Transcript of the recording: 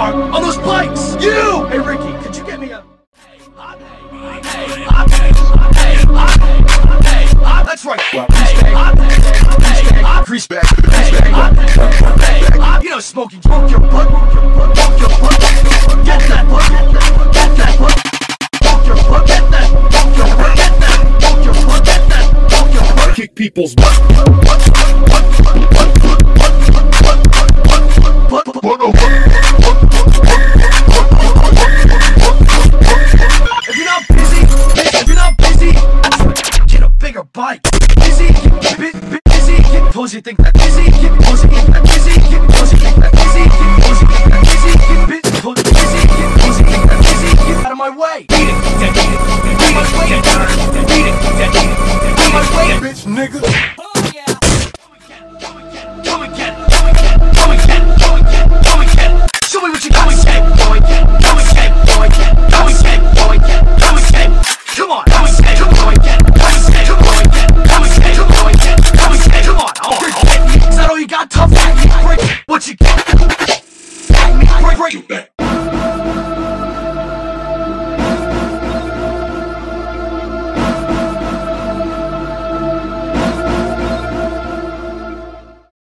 are on those bikes. You! Hey, Ricky, could you get me a... That's right. Grease bag. You know, smoking. Smoke your butt. Smoke your butt. Get that butt. Get that butt. Smoke your butt. Get that. Smoke your butt. Get that. Smoke your butt. Get that. Smoke your butt. Kick people's butt. If you're not busy, get a bigger bike. Busy, busy, those you think that busy, those you think that busy, those you think that busy, those you think that busy, those you think that busy, get out of my way. Beat it, out of my way, bitch, nigga.